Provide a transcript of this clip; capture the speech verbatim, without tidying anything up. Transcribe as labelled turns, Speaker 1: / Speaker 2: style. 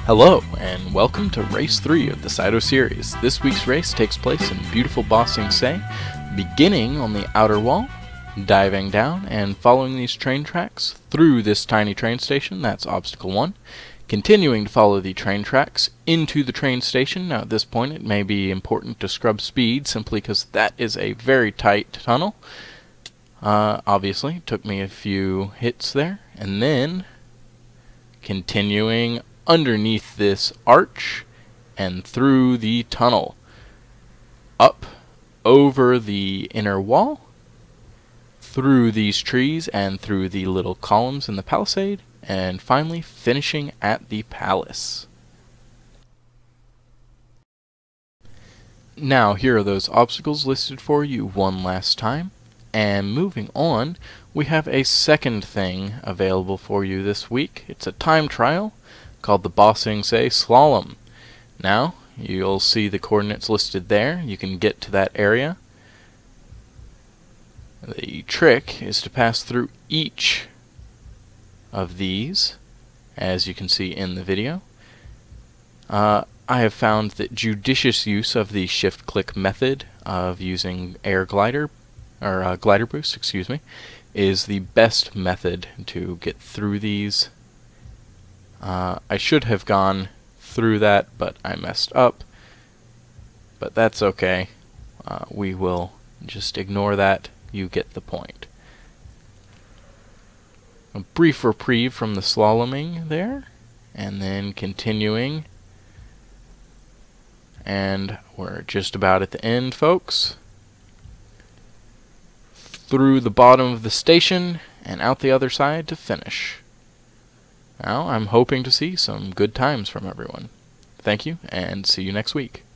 Speaker 1: Hello, and welcome to Race three of the Saito Series. This week's race takes place in beautiful Ba Sing Se, beginning on the outer wall, diving down and following these train tracks through this tiny train station. That's obstacle one. Continuing to follow the train tracks into the train station. Now at this point it may be important to scrub speed simply because that is a very tight tunnel. Uh, obviously, took me a few hits there. And then continuing underneath this arch and through the tunnel, up over the inner wall, through these trees and through the little columns in the palisade, and finally finishing at the palace. Now here are those obstacles listed for you one last time, and moving on, we have a second thing available for you this week. It's a time trial called the Ba Sing Se Slalom. Now, you'll see the coordinates listed there. You can get to that area. The trick is to pass through each of these, as you can see in the video. Uh, I have found that judicious use of the shift-click method of using air glider, or uh, glider boost, excuse me, is the best method to get through these. Uh, I should have gone through that, but I messed up. But that's okay. Uh, we will just ignore that. You get the point. A brief reprieve from the slaloming there, and then continuing. And we're just about at the end, folks. Through the bottom of the station and out the other side to finish. Now, I'm hoping to see some good times from everyone. Thank you, and see you next week.